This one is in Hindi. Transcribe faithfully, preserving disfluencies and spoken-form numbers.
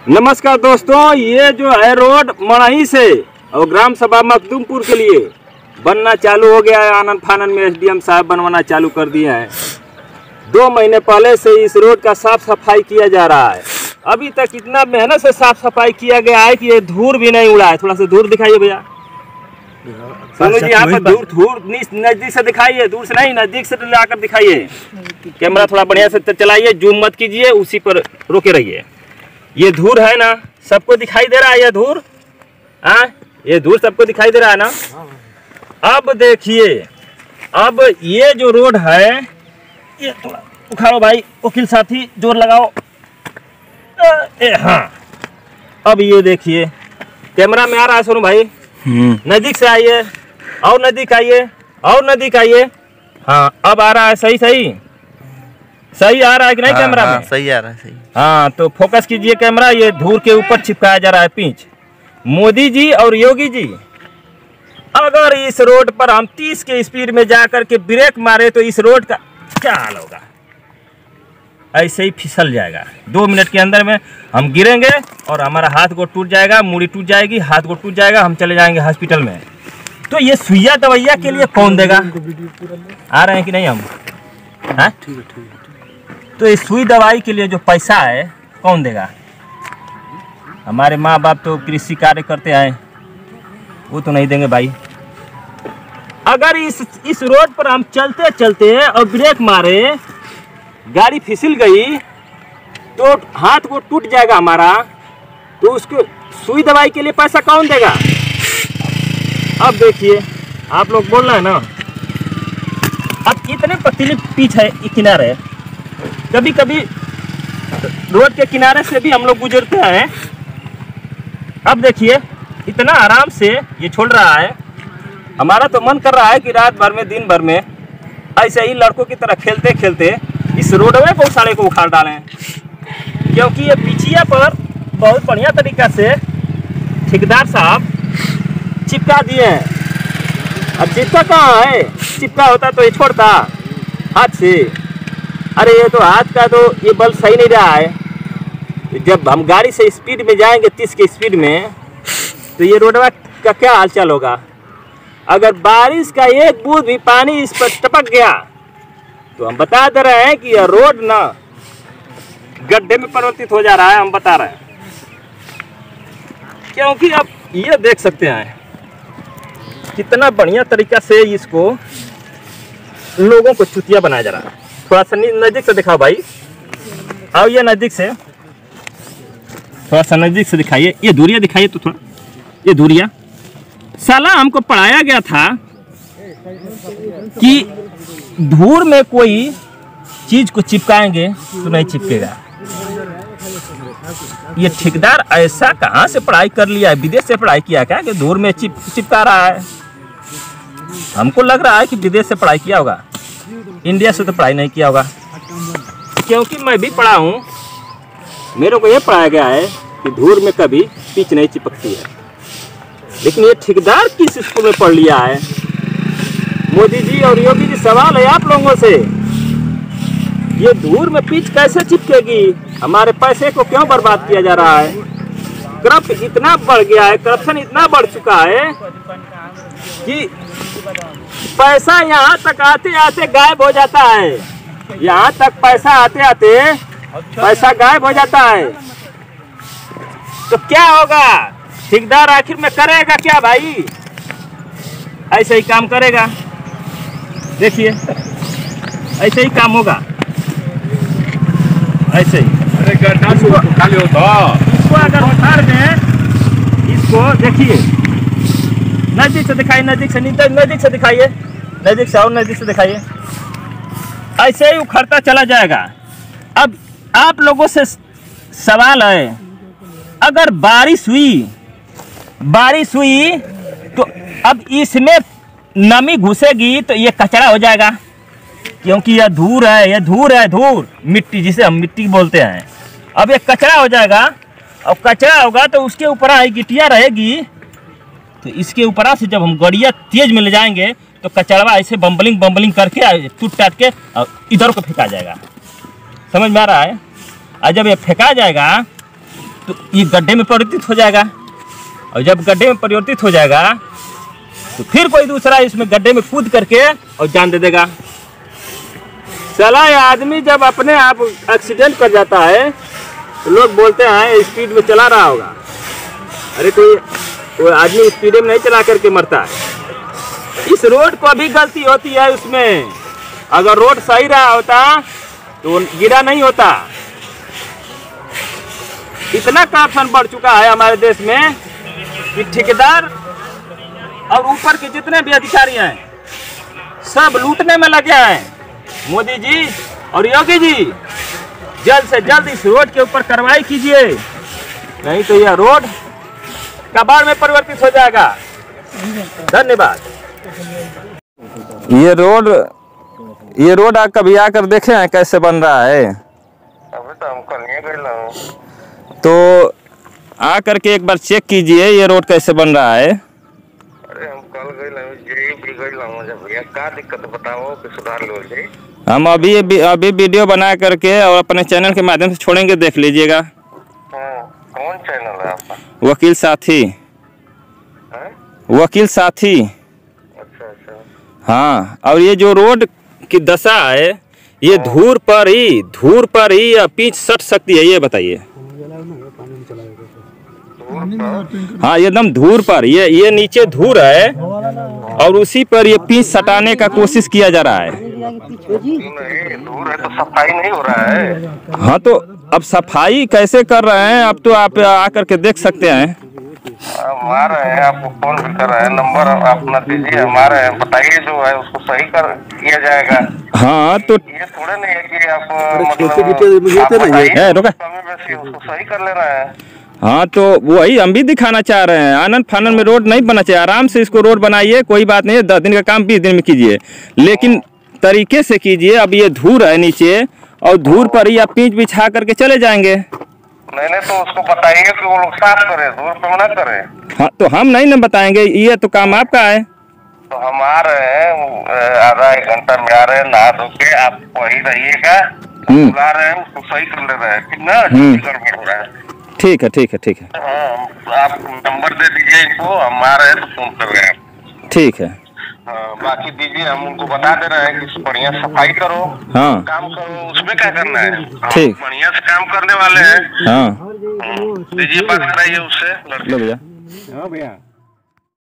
नमस्कार दोस्तों, ये जो है रोड मणही से और ग्राम सभा मखदूमपुर के लिए बनना चालू हो गया है। आनंद फानन में एसडीएम साहब बनवाना चालू कर दिए हैं। दो महीने पहले से इस रोड का साफ सफाई किया जा रहा है। अभी तक इतना मेहनत से साफ सफाई किया गया है कि ये धूल भी नहीं उड़ा है। थोड़ा सा दूर दिखाइए भैया, सोनू जी यहाँ पर दूर धूल नजदीक से दिखाइए, दूर से नहीं नजदीक से लाकर दिखाइए। कैमरा थोड़ा बढ़िया से चलाइए, जूम मत कीजिए, उसी पर रोके रहिए। ये धूल है ना, सबको दिखाई दे रहा है ये धूल? हाँ, ये धूल सबको दिखाई दे रहा है ना। अब देखिए, अब ये जो रोड है, ये थोड़ा उखाड़ो भाई, वकील साथी जोर लगाओ। ए, हाँ, अब ये देखिए, कैमरा में आ रहा है सोनू भाई, नजदीक से आइए, और नजदीक आइए, और नजदीक आइए। हाँ, अब आ रहा है, सही सही सही आ रहा है कि नहीं? कैमरा में सही आ रहा है, सही। हाँ, तो फोकस कीजिए कैमरा। ये धूल के ऊपर चिपकाया जा रहा है पिंच। मोदी जी और योगी जी, अगर इस रोड पर हम तीस के स्पीड में जाकर के ब्रेक मारे तो इस रोड का क्या हाल होगा? ऐसे ही फिसल जाएगा। दो मिनट के अंदर में हम गिरेंगे और हमारा हाथ को टूट जाएगा, मूड़ी टूट जाएगी, हाथ को टूट जाएगा, हम चले जाएंगे हॉस्पिटल में। तो ये सुइया दवाइया के लिए कौन देगा? आ रहे हैं कि नहीं हम? हाँ, तो इस सुई दवाई के लिए जो पैसा है कौन देगा? हमारे माँ बाप तो कृषि कार्य करते आए, वो तो नहीं देंगे भाई। अगर इस इस रोड पर हम चलते चलते और ब्रेक मारे, गाड़ी फिसल गई तो हाथ को टूट जाएगा हमारा, तो उसको सुई दवाई के लिए पैसा कौन देगा? अब देखिए, आप लोग बोल रहे हैं ना, अब इतने पतली पिच है, किनारे, कभी कभी रोड के किनारे से भी हम लोग गुजरते हैं। अब देखिए, इतना आराम से ये छोड़ रहा है। हमारा तो मन कर रहा है कि रात भर में, दिन भर में ऐसे ही लड़कों की तरह खेलते खेलते इस रोडवे को, साले को उखाड़ डालें, क्योंकि ये पिचिया पर बहुत बढ़िया तरीका से ठेकेदार साहब चिपका दिए हैं। अब चिपका कहाँ है? चिपका होता तो ये छोड़ता हाथ से। अरे ये तो हाथ का तो ये बल सही नहीं रहा है। जब हम गाड़ी से स्पीड में जाएंगे तीस की स्पीड में, तो ये रोडवा का क्या हालचाल होगा? अगर बारिश का एक बूंद भी पानी इस पर टपक गया तो हम बता दे रहे हैं कि यह रोड ना गड्ढे में परिवर्तित हो जा रहा है। हम बता रहे हैं, क्योंकि अब ये देख सकते हैं कितना बढ़िया तरीका से इसको लोगों को चुतिया बनाया जा रहा है। थोड़ा सा नजदीक से दिखाओ भाई, आओ ये नजदीक से, थोड़ा सा नजदीक से दिखाइए। ये दूरिया दिखाइए तो थोड़ा, ये दूरिया। साला हमको पढ़ाया गया था कि धूल में कोई चीज को चिपकाएंगे तो नहीं चिपकेगा। ये ठेकेदार ऐसा कहाँ से पढ़ाई कर लिया है? विदेश से पढ़ाई किया क्या कि धूल में चिप चिपका रहा है? हमको लग रहा है कि विदेश से पढ़ाई किया होगा, इंडिया से तो पढ़ाई नहीं किया होगा। क्योंकि मैं भी पढ़ा हूँ, मेरे को ये पढ़ाया गया है कि धूल में कभी पिच नहीं चिपकती है। लेकिन ये ठेकेदार किस स्कूल में पढ़ लिया है? मोदी जी और योगी जी, सवाल है आप लोगों से, ये धूल में पिच कैसे चिपकेगी? हमारे पैसे को क्यों बर्बाद किया जा रहा है? करप्ट इतना बढ़ गया है, करप्शन इतना बढ़ चुका है कि पैसा यहाँ तक आते आते गायब हो जाता है। यहाँ तक पैसा आते आते पैसा गायब हो जाता है। तो क्या होगा? ठेकेदार आखिर में करेगा क्या भाई? ऐसे ही काम करेगा। देखिए, ऐसे ही काम होगा, ऐसे ही। अरे गड्ढा इसको खाली होता, इसको अगर उखाड़ दें, इसको देखिए, नजदीक से दिखाइए, नजदीक से, नजदीक से दिखाइए, नजदीक से और नजदीक से दिखाइए। ऐसे ही उखड़ता चला जाएगा। अब आप लोगों से सवाल है, अगर बारिश हुई बारिश हुई तो अब इसमें नमी घुसेगी तो ये कचरा हो जाएगा, क्योंकि यह धूल है, यह धूल है, धूल मिट्टी, जिसे हम मिट्टी बोलते हैं। अब ये कचरा हो जाएगा, और कचरा होगा तो उसके ऊपर गिट्टियाँ रहेगी, तो इसके ऊपर से जब हम गड़िया तेज में ले जाएंगे तो कचड़वा ऐसे बम्बलिंग बम्बलिंग करके टूट टाट के इधर को फेंका जाएगा। समझ में आ रहा है? और जब ये फेंका जाएगा तो ये गड्ढे में परिवर्तित हो जाएगा, और जब गड्ढे में परिवर्तित हो जाएगा तो फिर कोई दूसरा इसमें गड्ढे में कूद करके और जान दे देगा। चला ये आदमी जब अपने आप एक्सीडेंट कर जाता है तो लोग बोलते हैं स्पीड में चला रहा होगा। अरे कोई कोई आदमी स्पीड में नहीं चला करके मरता है। इस रोड को भी गलती होती है उसमें। अगर रोड सही रहा होता तो गिरा नहीं होता। इतना करप्शन बढ़ चुका है हमारे देश में कि ठेकेदार और ऊपर के जितने भी अधिकारी हैं सब लूटने में लगे हैं। मोदी जी और योगी जी जल्द से जल्द इस रोड के ऊपर कार्रवाई कीजिए, नहीं तो यह रोड कबाड़ में परिवर्तित हो जाएगा। धन्यवाद। ये रोड ये रोड आप कभी आकर देखे हैं कैसे बन रहा है? अभी तो हम कल नहीं गए। तो आ करके एक बार चेक कीजिए ये रोड कैसे बन रहा है। अरे हम कल गए भी गए भैया क्या दिक्कत बताओ कि सुधार लो जी। हम अभी अभी वीडियो बना करके और अपने चैनल के माध्यम से छोड़ेंगे, देख लीजिएगा। हाँ, कौन चैनल है आपका? वकील साथी। है? वकील साथी। अच्छा अच्छा। हाँ, और ये जो रोड की दशा है ये धूर पर ही धूर पर ही या पीछ सट सकती है, ये बताइए। हाँ, एकदम धूर पर, ये ये नीचे धूर है और उसी पर ये पीछ सटाने का कोशिश किया जा रहा है। नहीं धूर है तो सफाई नहीं हो रहा है। हाँ, तो अब सफाई कैसे कर रहे हैं अब तो आप आकर के देख सकते हैं। हमारे हैं, आपको फोन भी कर रहे हैं, नंबर अपना दीजिए, हमारे हैं, बताइए जो है उसको सही कर किया जाएगा। हाँ, तो ये थोड़ा नहीं है कि आप मतलब आप बताइए उसको सही कर ले रहे हैं। हाँ, तो वही हम भी दिखाना चाह रहे हैं। आनंद फानंद में रोड नहीं बनना चाहिए, आराम से इसको रोड बनाइए, कोई बात नहीं है। दस दिन का काम बीस दिन में कीजिए, लेकिन तरीके से कीजिए। अब ये धूर है नीचे और धूर पर ही आप पीच बिछा करके चले जाएंगे। नहीं नहीं तो उसको बताइए कि वो लोग साफ करे, धूर पे ना करे। हाँ, तो हम नहीं ना बताएंगे, ये तो काम आपका है। तो हम आ रहे हैं, आधा एक घंटा में आ रहे हैं, नहा धो के आप वही रहिएगा, बुला रहे हैं, उसको सही कर ले रहे हैं, ठीक ना? गड़बड़ हो रहा है। ठीक है ठीक है ठीक है। हाँ, आप नंबर दे दीजिए इनको, हम आ रहे हैं तो फोन कर रहे हैं। ठीक है। हाँ, बाकी दीजिए, हम उनको बता दे रहे हैं कि बढ़िया सफाई करो, हाँ काम करो, उसमें क्या करना है। ठीक, बढ़िया से काम करने वाले हैं। हाँ दीजिए, बात कराइए उससे। लो भैया। हाँ भैया।